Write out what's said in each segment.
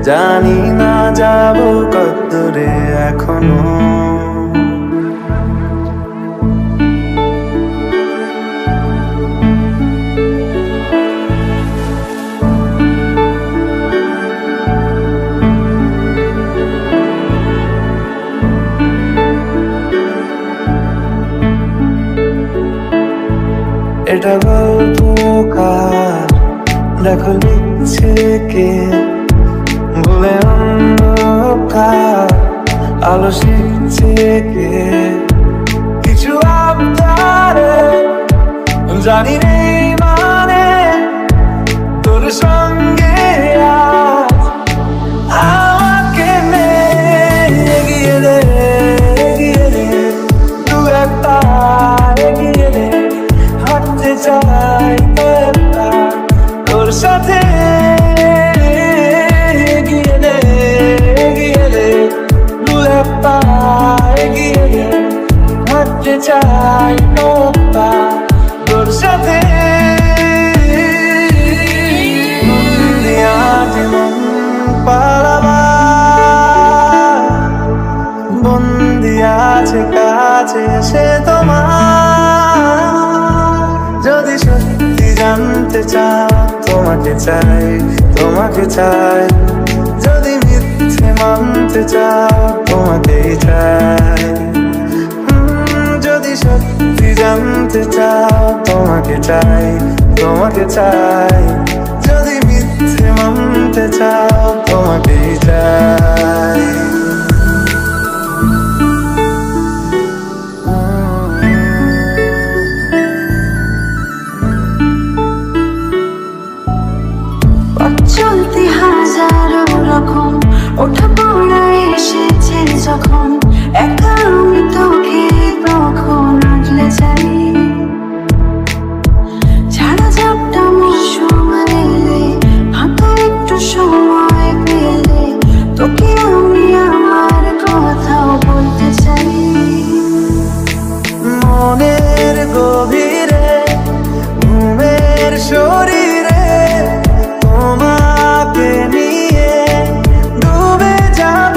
জানি না যাব কতদূরে এখনো। এটা গল্প কার, দেখো লিখছে কে, ভুলে অন্ধকার আলো শিখছে কে। কিছু আবদারে জানি নেই মানে তোর সঙ্গে আজ আমাকে নে, এগিয়ে দে এগিয়ে দে, দু একটা এগিয়ে দে, হাঁটতে চাই তোর সাথে। এগিয়ে দে এগিয়ে দে, দু একটা এগিয়ে দে, হাঁটতে চাই তোর সাথে। মন পালাবার বন্দি আছে কাছে এসে তোমার। যদি সত্যি জানতে চাও তোমাকে চাই তোমাকে চাই, যদি মিথ্যে মানতে চাও তোমাকেই চাই। যদি সত্যি জানতে চাও তোমাকে চাই তোমাকে চাই, যদি মিথ্যে মানতে চাও তোমাকেই চাই। চলতে হাজারো রকম ওঠা পড়া এসেছে যখন, একা আমি তোকে তখন আগলে যাই। ছাড়া ঝাপটা মৌসুম এলে, ফাঁকা একটু সময় পেলে, তোকে আমি আমার কথাও বলতে চাই। মনের গভীরে ঘুমের শরীরে তোমাকে নিয়ে ডুবে যাব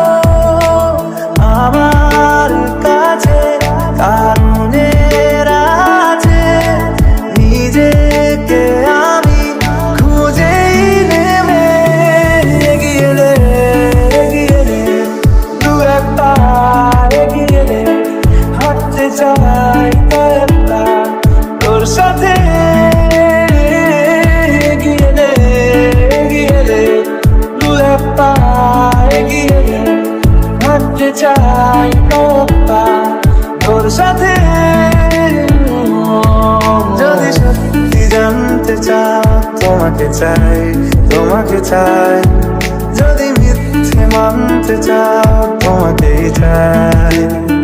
আমার কাছে। কারণের আছে নিজেকে আমি খুঁজেই নেবে। এগিয়ে দে এগিয়ে দে, দু একটা এগিয়ে দে, হাঁটতে চাই তোর সাথে। এগিয়ে দে এগিয়ে দে, দু একটা এগিয়ে দে, হাঁটতে চাই তোর সাথে। যদি সত্যি জানতে চাও তোমাকে চাই তোমাকে চাই, যদি মিথ্যে মানতে চাও তোমাকেই চাই।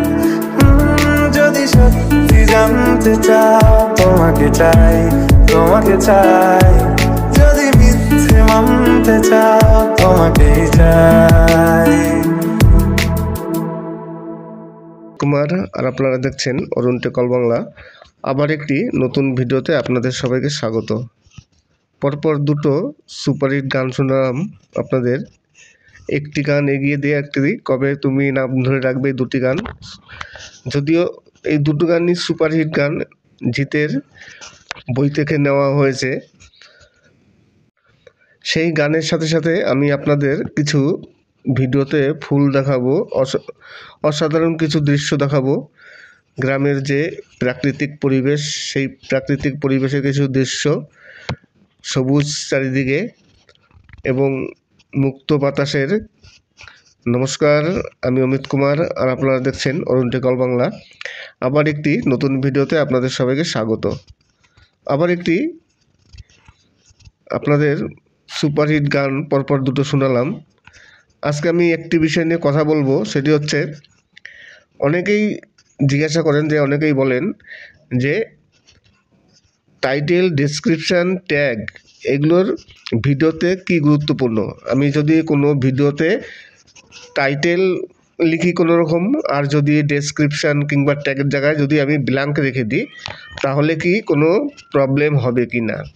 যদি সত্যি জানতে চাও তোমাকে চাই তোমাকে চাই, যদি মিথ্যে মানতে চাও তোমাকেই চাই। কুমার আর আপনারা দেখছেন অরুণ টেকল বাংলা। আবার একটি নতুন ভিডিওতে আপনাদের সবাইকে স্বাগত। পরপর দুটো সুপারহিট গান শোনালাম আপনাদের। একটি গান এগিয়ে দিয়ে একটি কবে তুমি নাম ধরে রাখবে, এই দুটি গান। যদিও এই দুটো গানই সুপারহিট গান, জিতের বই থেকে নেওয়া হয়েছে। সেই গানের সাথে সাথে আমি আপনাদের কিছু ভিডিওতে ফুল দেখাবো, অসাধারণ কিছু দৃশ্য দেখাবো। গ্রামের যে প্রাকৃতিক পরিবেশ, সেই প্রাকৃতিক পরিবেশের কিছু দৃশ্য, সবুজ চারিদিকে এবং মুক্ত বাতাসের। নমস্কার, আমি অমিত কুমার আর আপনারা দেখছেন অরুণ টেকল বাংলা। আবার একটি নতুন ভিডিওতে আপনাদের সবাইকে স্বাগত। আবার একটি আপনাদের সুপারহিট গান পরপর দুটো শোনালাম। আজকে আমি একটি বিষয় নিয়ে কথা বলবো, সেটি হচ্ছে অনেকেই জিজ্ঞাসা করেন, যে অনেকেই বলেন যে টাইটেল, ডেসক্রিপশান, ট্যাগ এগুলোর ভিডিওতে কি গুরুত্বপূর্ণ। আমি যদি কোনো ভিডিওতে টাইটেল লিখি কোনো রকম, আর যদি ডেসক্রিপশান কিংবা ট্যাগের জায়গায় যদি আমি ব্ল্যাঙ্ক রেখে দিই, তাহলে কি কোনো প্রবলেম হবে কি না,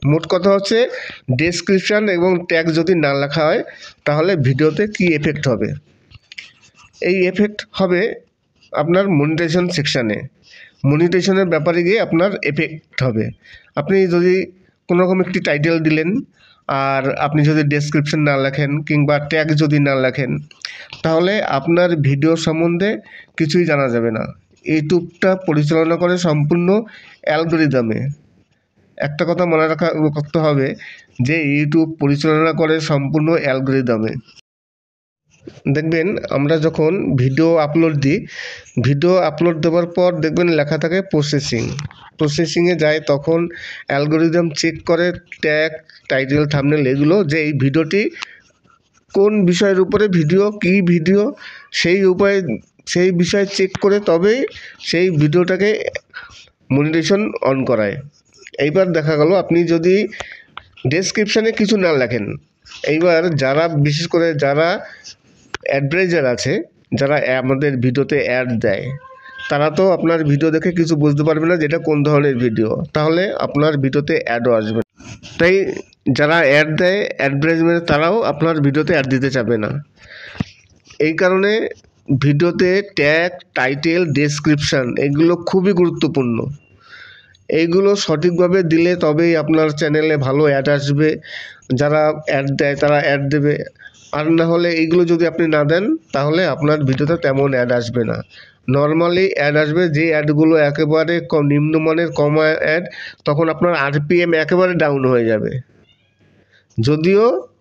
মোট কথা হচ্ছে ডেসক্রিপশান এবং ট্যাগ যদি না লেখা হয় তাহলে ভিডিওতে কি এফেক্ট হবে। এই এফেক্ট হবে আপনার মনিটাইজেশন সেকশানে, মনিটাইজেশনের ব্যাপারে গিয়ে আপনার এফেক্ট হবে। আপনি যদি কোনো রকম একটি টাইটেল দিলেন আর আপনি যদি ডেসক্রিপশন না লেখেন কিংবা ট্যাগ যদি না লেখেন তাহলে আপনার ভিডিও সম্বন্ধে কিছুই জানা যাবে না। ইউটিউবটা পরিচালনা করে সম্পূর্ণ অ্যালগরিদমে। একটা কথা মনে রাখতে হবে যে ইউটিউব পরিচালনা করে সম্পূর্ণ অ্যালগরিদমে। দেখবেন আমরা যখন ভিডিও আপলোড দিই, ভিডিও আপলোড দেওয়ার পর দেখবেন লেখা থাকে প্রসেসিংয়ে যায়, তখন অ্যালগরিদম চেক করে ট্যাগ, টাইটেল, থাম্বনেল এগুলো যে এই ভিডিওটি কোন বিষয়ের উপরে ভিডিও, কি ভিডিও সেই বিষয় চেক করে তবেই সেই ভিডিওটাকে মনিটাইজেশন অন করায়। এইবার দেখা গেল আপনি যদি ডেসক্রিপশানে কিছু না লেখেন, এইবার বিশেষ করে যারা অ্যাডভার্টাইজার আছে, যারা আমাদের ভিডিওতে অ্যাড দেয়, তারা তো আপনার ভিডিও দেখে কিছু বুঝতে পারবে না যেটা কোন ধরনের ভিডিও, তাহলে আপনার ভিডিওতে অ্যাডও আসবে। তাই যারা অ্যাড দেয় অ্যাডভার্টাইজমেন্ট, তারাও আপনার ভিডিওতে অ্যাড দিতে চাবে না। এই কারণে ভিডিওতে ট্যাগ, টাইটেল, ডেসক্রিপশান এগুলো খুবই গুরুত্বপূর্ণ। এইগুলো সঠিকভাবে দিলে তবেই আপনার চ্যানেলে ভালো অ্যাড আসবে। যারা অ্যাড দেয় তারা অ্যাড দেবে, আর না হলে এইগুলো যদি আপনি না দেন তাহলে আপনার ভিডিওতে তেমন অ্যাড আসবে না। নর্মালি অ্যাড আসবে যে অ্যাডগুলো একেবারে নিম্নমানের কম অ্যাড, তখন আপনার RPM একেবারে ডাউন হয়ে যাবে। যদিও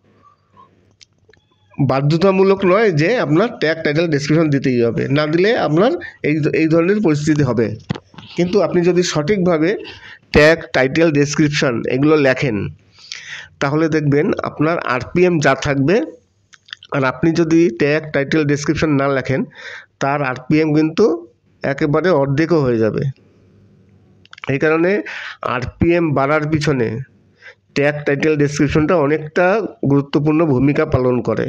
বাধ্যতামূলক নয় যে আপনার ট্যাগ, টাইটেল, ডেসক্রিপশন দিতেই হবে, না দিলে আপনার এই ধরনের পরিস্থিতি হবে। কিন্তু আপনি যদি সঠিকভাবে ট্যাগ, টাইটেল, ডেসক্রিপশন এগুলো লেখেন তাহলে দেখবেন আপনার RPM যা থাকবে, আর আপনি যদি ট্যাগ, টাইটেল, ডেসক্রিপশন না লেখেন তার RPM কিন্তু একেবারে অর্ধেকও হয়ে যাবে। এই কারণে RPM বাড়ার পিছনে ট্যাগ, টাইটেল, ডেসক্রিপশনটা অনেকটা গুরুত্বপূর্ণ ভূমিকা পালন করে।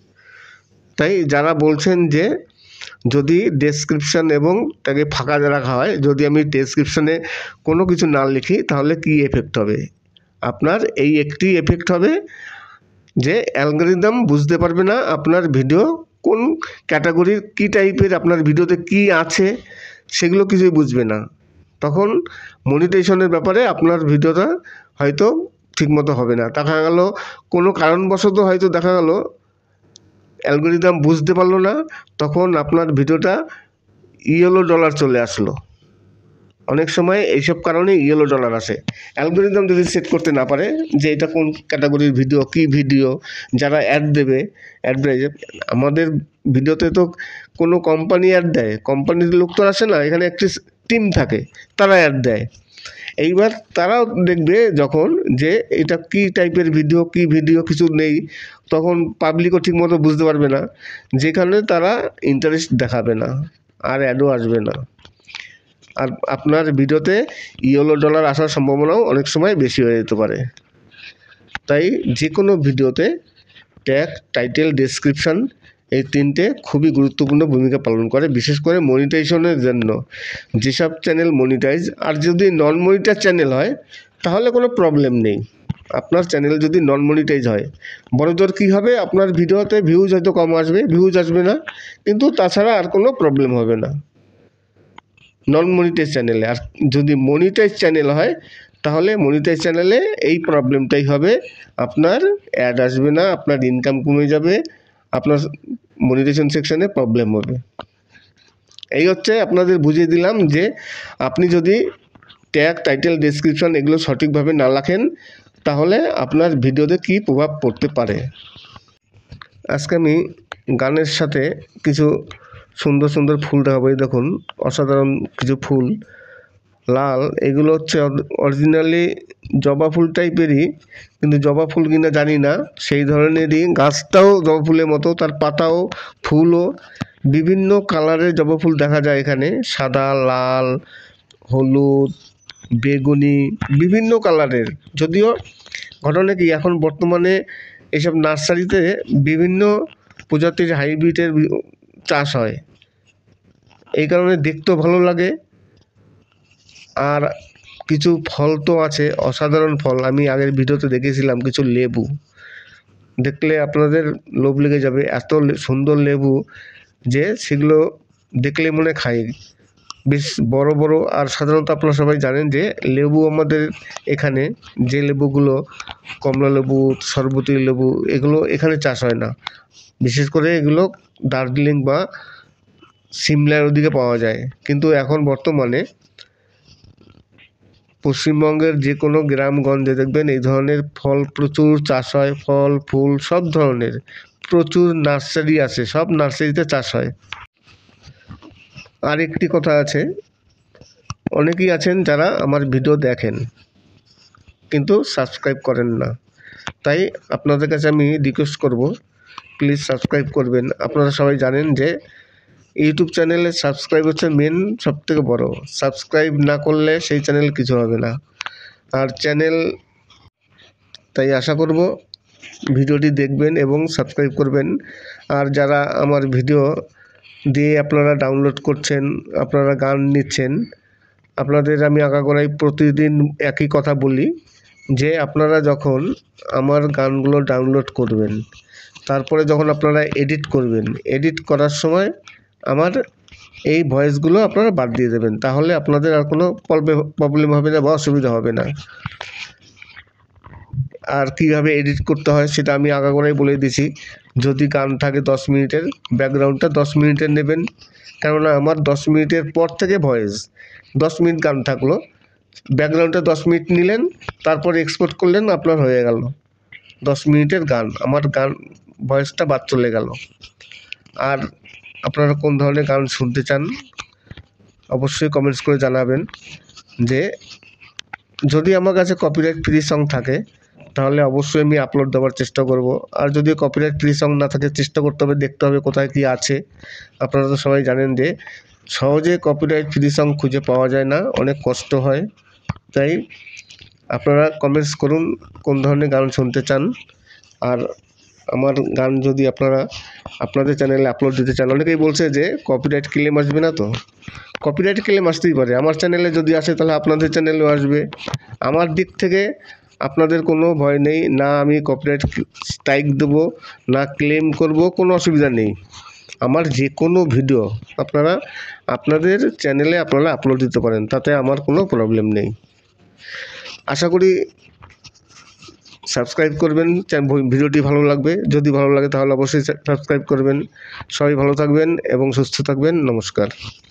তাই যারা বলছেন যে যদি ডেসক্রিপশন এবং ট্যাগে ফাঁকা রাখা হয়, যদি আমি ডেসক্রিপশনে কোনো কিছু না লিখি তাহলে কি এফেক্ট হবে, আপনার এই একটি এফেক্ট হবে যে অ্যালগরিদম বুঝতে পারবে না আপনার ভিডিও কোন ক্যাটাগরির, কী টাইপের, আপনার ভিডিওতে কি আছে সেগুলো কিছুই বুঝবে না। তখন মনিটাইজেশনের ব্যাপারে আপনার ভিডিওটা হয়তো ঠিকমতো হবে না। দেখা গেল কোনো কারণবশত হয়তো দেখা গেল অ্যালগরিদম বুঝতে পারলো না, তখন আপনার ভিডিওটা ইয়েলো ডলার চলে আসলো। অনেক সময় এইসব কারণে ইয়েলো ডলার আসে। অ্যালগরিদম যদি সেট করতে না পারে যে এটা কোন ক্যাটাগরির ভিডিও, কি ভিডিও, যারা অ্যাড দেবে অ্যাডভার্টাইজার, আমাদের ভিডিওতে তো কোনো কোম্পানি অ্যাড দেয়, কোম্পানির লোক তো আসে না, এখানে একটি টিম থাকে, তারা অ্যাড দেয়। এইবার তারাও দেখবে যখন যে এটা কি টাইপের ভিডিও, কি ভিডিও কিছু নেই, তখন পাবলিকও ঠিকমতো বুঝতে পারবে না, যেখানে তারা ইন্টারেস্ট দেখাবে না আর অ্যাডও আসবে না। আর আপনার ভিডিওতে ইয়েলো ডলার আসার সম্ভাবনাও অনেক সময় বেশি হয়ে যেতে পারে। তাই যে কোনো ভিডিওতে ট্যাগ, টাইটেল, ডেসক্রিপশন এই তিনটে খুবই গুরুত্বপূর্ণ ভূমিকা পালন করে, বিশেষ করে মনিটাইজেশনের জন্য। যেসব চ্যানেল মনিটাইজ, আর যদি নন মনিটাইজ চ্যানেল হয় তাহলে কোনো প্রবলেম নেই। আপনার চ্যানেল যদি নন মনিটাইজ হয় বড়জোর কী হবে, আপনার ভিডিওতে ভিউজ হয়তো কম আসবে, ভিউজ আসবে না, কিন্তু তাছাড়া আর কোনো প্রবলেম হবে না নন মনিটাইজ চ্যানেলে। আর যদি মনিটাইজ চ্যানেল হয় তাহলে মনিটাইজ চ্যানেলে এই প্রবলেমটাই হবে, আপনার অ্যাড আসবে না, আপনার ইনকাম কমে যাবে, আপনার মনিটাইজেশন সেকশনে প্রবলেম হবে। এই হচ্ছে আপনাদের বুঝিয়ে দিলাম যে আপনি যদি ট্যাগ, টাইটেল, ডেসক্রিপশন এগুলো সঠিকভাবে না লেখেন তাহলে আপনার ভিডিওতে কী প্রভাব পড়তে পারে। আজকে আমি গানের সাথে কিছু সুন্দর সুন্দর ফুল দেখাবো। এই দেখুন অসাধারণ কিছু ফুল, লাল, এগুলো হচ্ছে অরিজিনালি জবা ফুল টাইপেরই, কিন্তু জবা ফুল কিনা জানি না, সেই ধরনেরই গাছটাও জবা ফুলের মতো, তার পাতাও ফুলও বিভিন্ন কালারের জবা ফুল দেখা যায় এখানে, সাদা, লাল, হলুদ, বেগুনি, বিভিন্ন কালারের। যদিও ঘটনা কি এখন বর্তমানে এইসব নার্সারিতে বিভিন্ন প্রজাতির হাইব্রিডের চাষ হয়, এই কারণে দেখতেও ভালো লাগে আর কিছু ফল তো আছে, অসাধারণ ফল। আমি আগের ভিডিওতে দেখেছিলাম কিছু লেবু, দেখলে আপনাদের লোভ লেগে যাবে। এত সুন্দর লেবু যে সেগুলো দেখলে মনে খাই, বেশ বড় বড়। আর সাধারণত আপনারা সবাই জানেন যে লেবু আমাদের এখানে যে লেবুগুলো, কমলা লেবু, শরবতী লেবু, এগুলো এখানে চাষ হয় না। বিশেষ করে এগুলো দার্জিলিং বা সিমলার ওদিকে পাওয়া যায়। কিন্তু এখন বর্তমানে পশ্চিমবঙ্গের যে কোনো গ্রামগঞ্জে দেখবেন এই ধরনের ফল প্রচুর চাষ হয়। ফল ফুল সব ধরনের প্রচুর নার্সারি আছে, সব নার্সারিতে চাষ হয়। আর একটি কথা আছে, অনেকেই আছেন যারা আমার ভিডিও দেখেন কিন্তু সাবস্ক্রাইব করেন না। তাই আপনাদের কাছে আমি রিকোয়েস্ট করব, প্লিজ সাবস্ক্রাইব করবেন। আপনারা সবাই জানেন যে ইউটিউব চ্যানেলে সাবস্ক্রাইব হচ্ছে মেন সবথেকে বড়। সাবস্ক্রাইব না করলে সেই চ্যানেল কিছু হবে না। আর চ্যানেল, তাই আশা করব ভিডিওটি দেখবেন এবং সাবস্ক্রাইব করবেন। আর যারা আমার ভিডিও দিয়ে আপনারা ডাউনলোড করছেন, আপনারা গান নিচ্ছেন, আপনাদের আমি আগাগোড়াই প্রতিদিন একই কথা বলি যে আপনারা যখন আমার গানগুলো ডাউনলোড করবেন, তারপরে যখন আপনারা এডিট করবেন, এডিট করার সময় আমার এই ভয়েসগুলো আপনারা বাদ দিয়ে দেবেন। তাহলে আপনাদের আর কোনো প্রবলেম হবে না বা অসুবিধা হবে না। আর কীভাবে এডিট করতে হয় সেটা আমি আগাগোড়াই বলে দিয়েছি। যদি গান থাকে 10 মিনিটের, ব্যাকগ্রাউন্ডটা 10 মিনিটের নেবেন, কেননা আমার 10 মিনিটের পর থেকে ভয়েস। 10 মিনিট গান থাকলো, ব্যাকগ্রাউন্ডটা 10 মিনিট নিলেন, তারপর এক্সপোর্ট করলেন, আপনার হয়ে গেল 10 মিনিটের গান। আমার গান ভয়েসটা বাদ চলে গেল। আর আপনারা কোন ধরনের গান শুনতে চান অবশ্যই কমেন্টস করে জানাবেন। যে যদি আমার কাছে কপিরাইট ফ্রি সং থাকে তাহলে অবশ্যই আমি আপলোড দেওয়ার চেষ্টা করব। আর যদি কপিরাইট ফ্রি সং না থাকে, চেষ্টা করতে হবে, দেখতে হবে কোথায় কী আছে। আপনারা তো সবাই জানেন যে সহজে কপিরাইট ফ্রি সং খুঁজে পাওয়া যায় না, অনেক কষ্ট হয়। তাই আপনারা কমেন্টস করুন কোন ধরনের গান শুনতে চান। আর আমার গান যদি আপনারা আপনাদের চ্যানেলে আপলোড দিতে চান, অনেকেই বলছে যে কপিরাইট ক্লেম আসবে না। তো কপিরাইট ক্লেম আসতেই পারে, আমার চ্যানেলে যদি আসে তাহলে আপনাদের চ্যানেলেও আসবে। আমার দিক থেকে আপনাদের কোনো ভয় নেই, না আমি কপিরাইট স্ট্রাইক দেবো, না ক্লেম করব, কোনো অসুবিধা নেই। আমার যে কোনো ভিডিও আপনারা আপনাদের চ্যানেলে আপনারা আপলোড দিতে পারেন, তাতে আমার কোনো প্রবলেম নেই। আশা করি সাবস্ক্রাইব করবেন, ভিডিওটি ভালো লাগবে। যদি ভালো লাগে তাহলে অবশ্যই সাবস্ক্রাইব করবেন। সবাই ভালো থাকবেন এবং সুস্থ থাকবেন। নমস্কার।